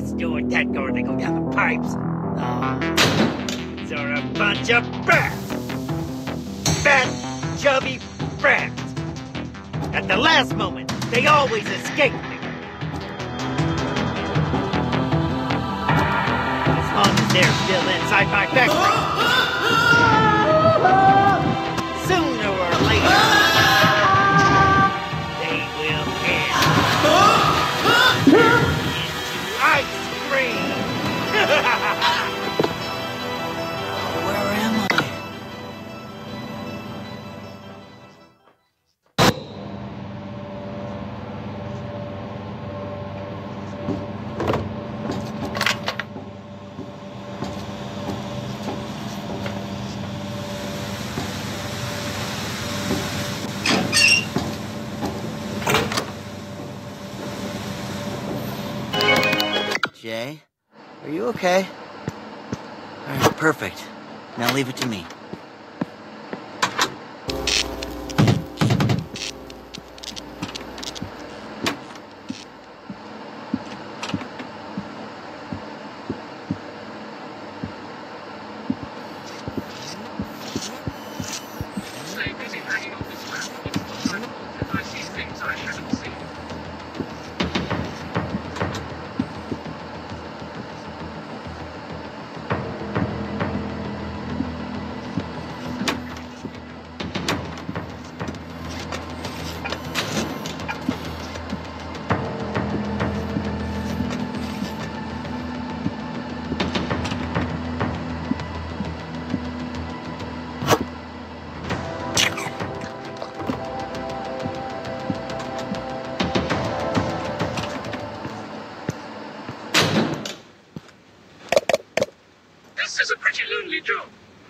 snort that gargle down the pipes. Oh, these are a bunch of brats. Fat, chubby brats. At the last moment, they always escape me. As long as they're still inside my factory. Sooner or later, they will end into ice cream. Where am I? Jay, are you okay? All right, perfect. Now leave it to me. This is a pretty lonely job.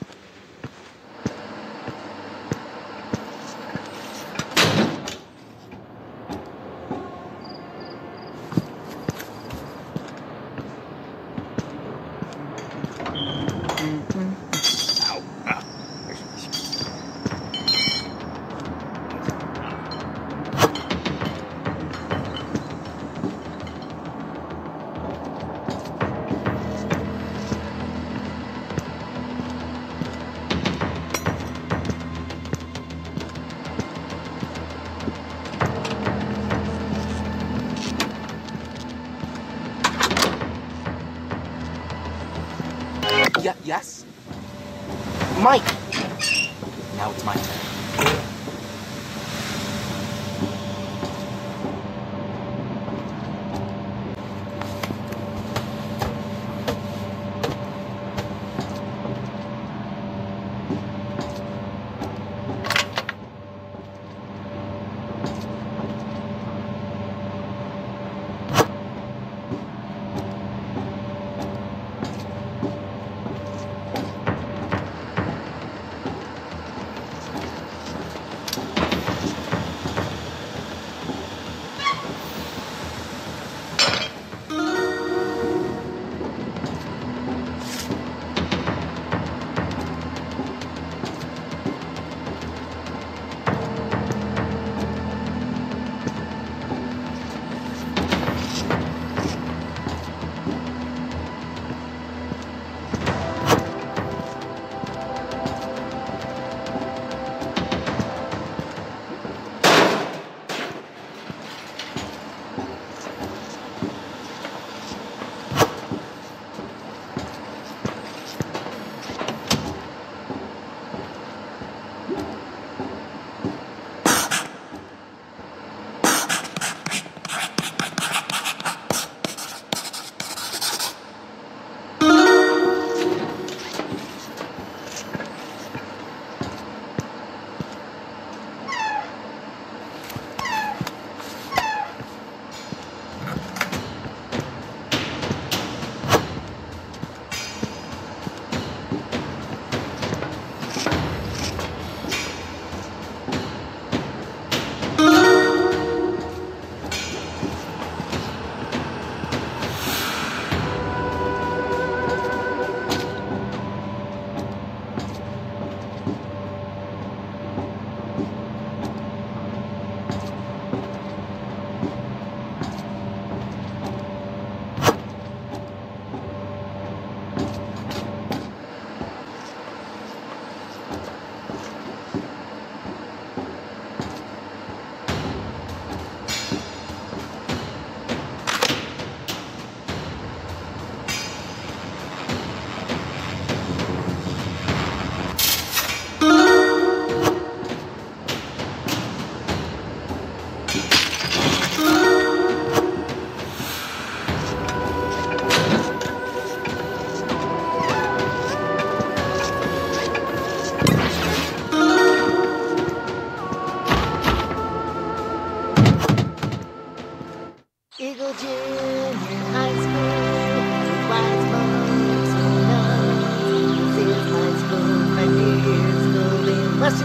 Yes? Mike! Now it's my turn.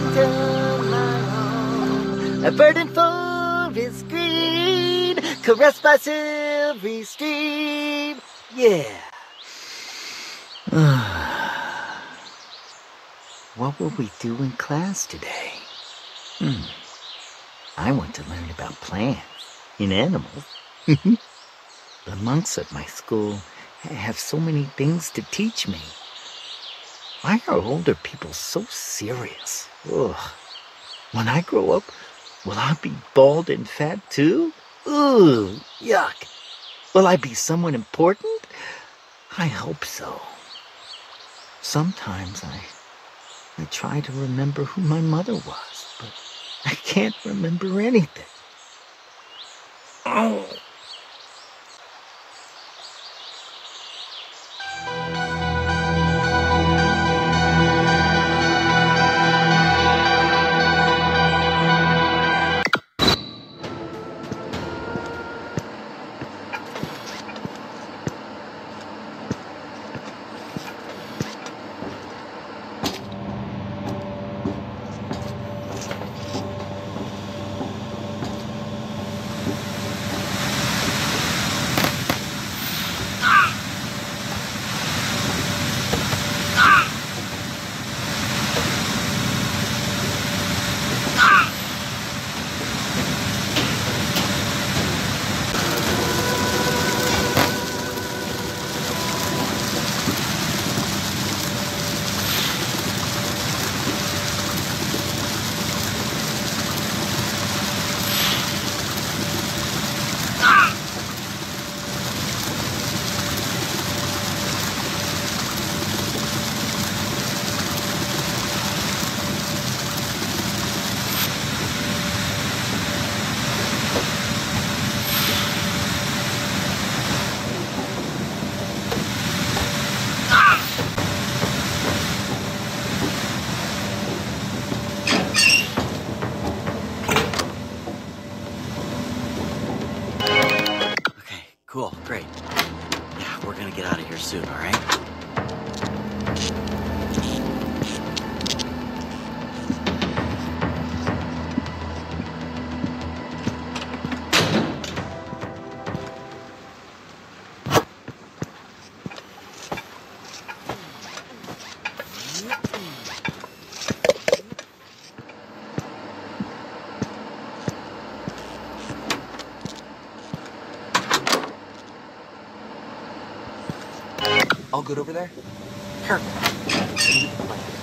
Washington, my home. A verdant forest green, caressed by silvery stream. Yeah. What will we do in class today? I want to learn about plants and animals. The monks at my school have so many things to teach me. Why are older people so serious? Ugh. When I grow up, will I be bald and fat too? Ugh, yuck. Will I be someone important? I hope so. Sometimes I try to remember who my mother was, but I can't remember anything. Oh. Cool, great. Yeah, we're gonna get out of here soon, all right? All good over there? Perfect.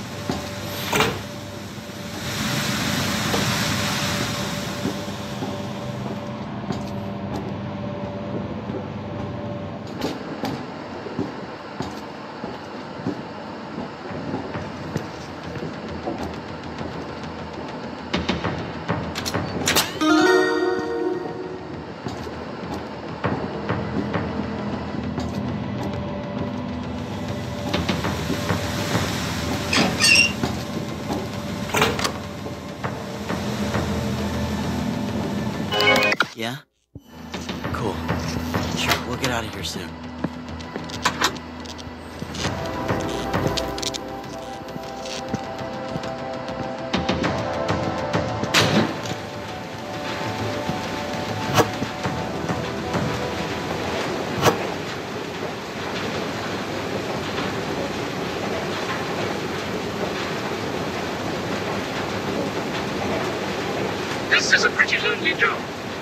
Yeah? Cool. Sure, we'll get out of here soon. This is a pretty lonely job.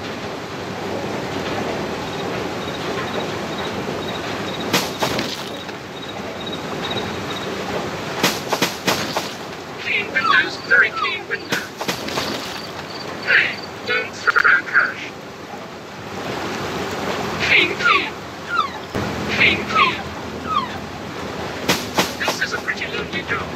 Clean windows, very clean windows. Hey, don't throw out trash. Clean, clean. Clean, clean. This is a pretty lonely job.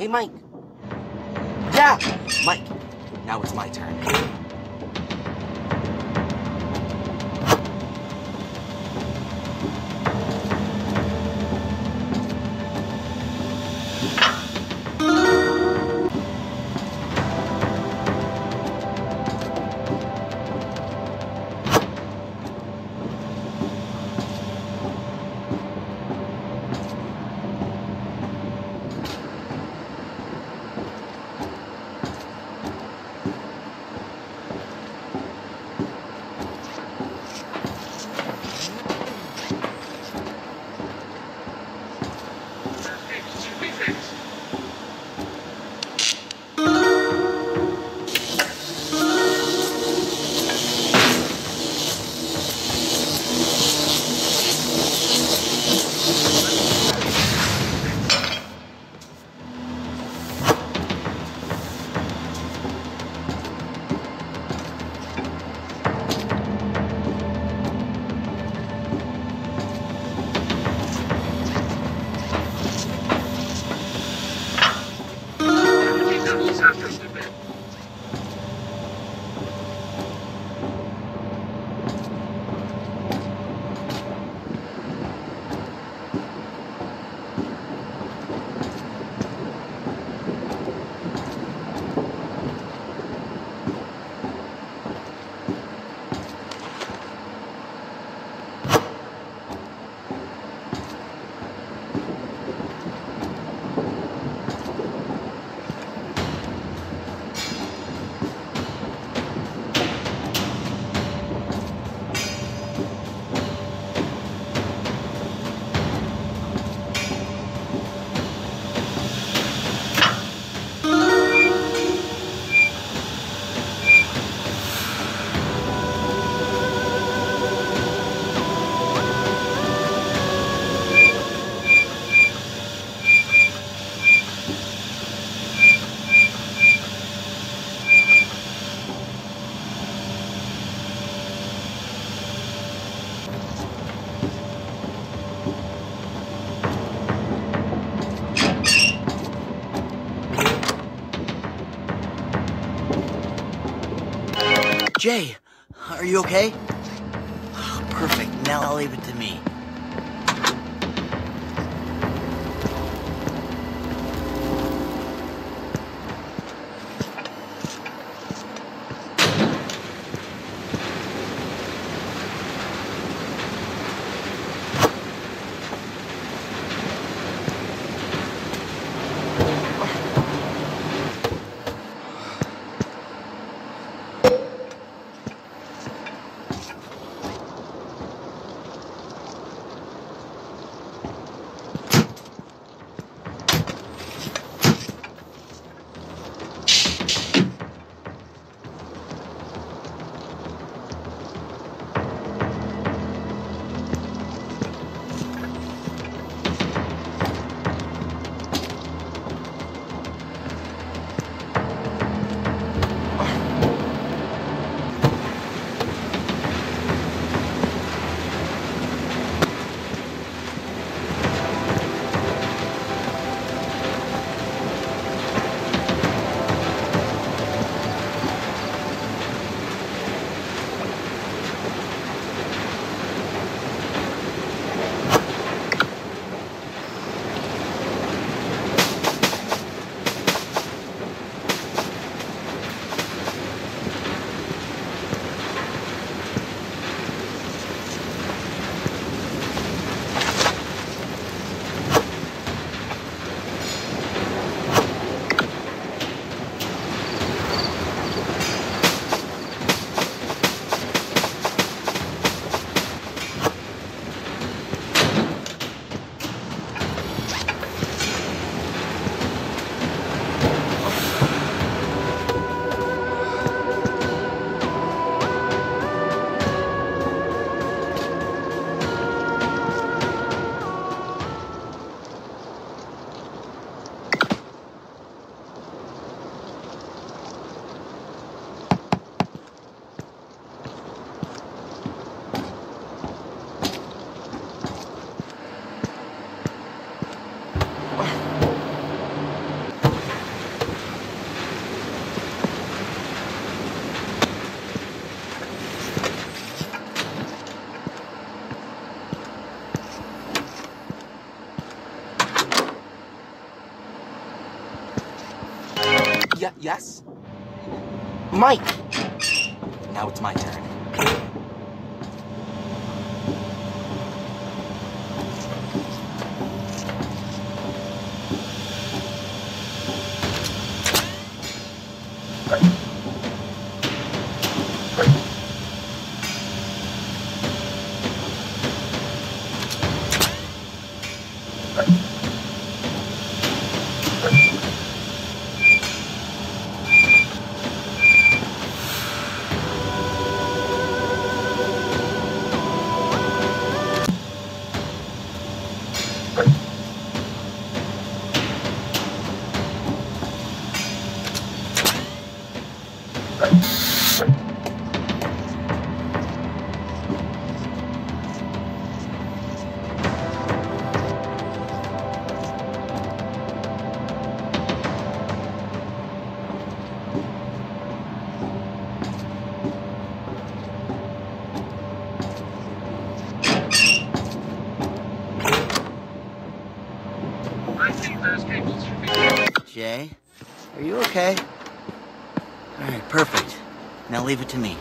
Hey, Mike. Yeah, Mike. Now it's my turn. Jay, are you okay? Perfect. Now I'll leave it to me. Yes? Mike! Now it's my turn. I think those cables should be... Jay, are you okay? All right, perfect. Now leave it to me.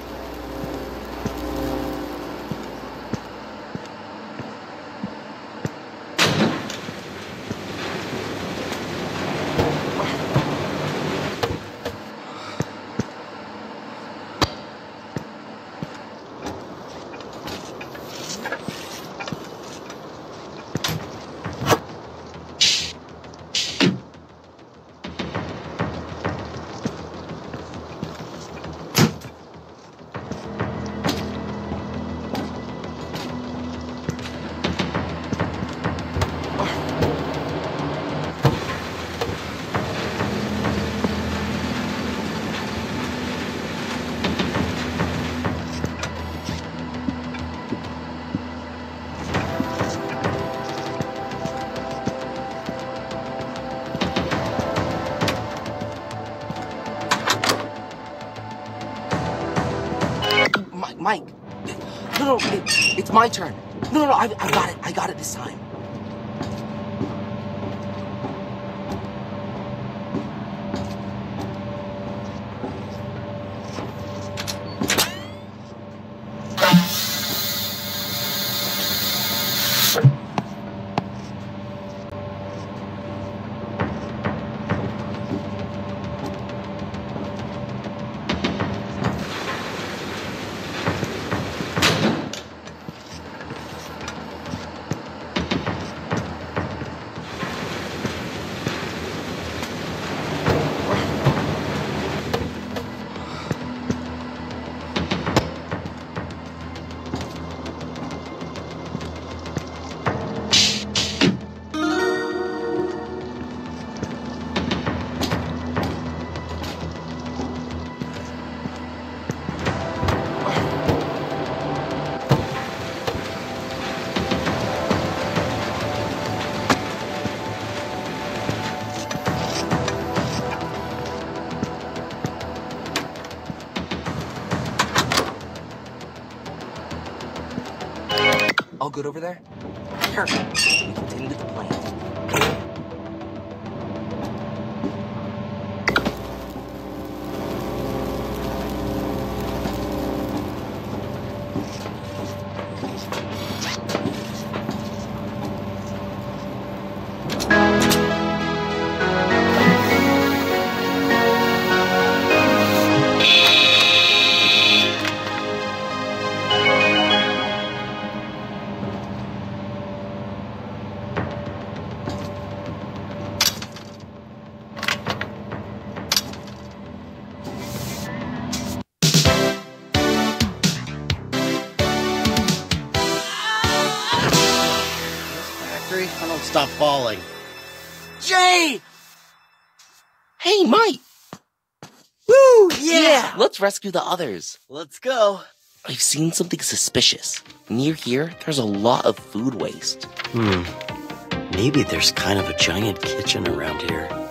Mike. No, it's my turn. No, I got it. I got it this time. All good over there? Perfect. We continue to the plan. I don't stop falling. Jay! Hey, Mike! Woo! Yeah! Let's rescue the others. Let's go. I've seen something suspicious. Near here, there's a lot of food waste. Maybe there's kind of a giant kitchen around here.